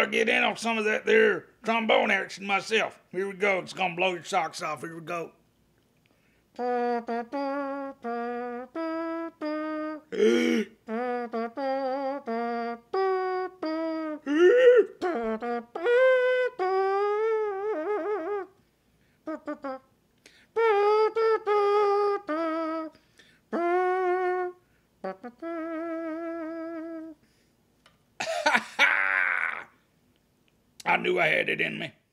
to get in on some of that there trombone action myself. Here we go. It's going to blow your socks off. Here we go. I knew I had it in me.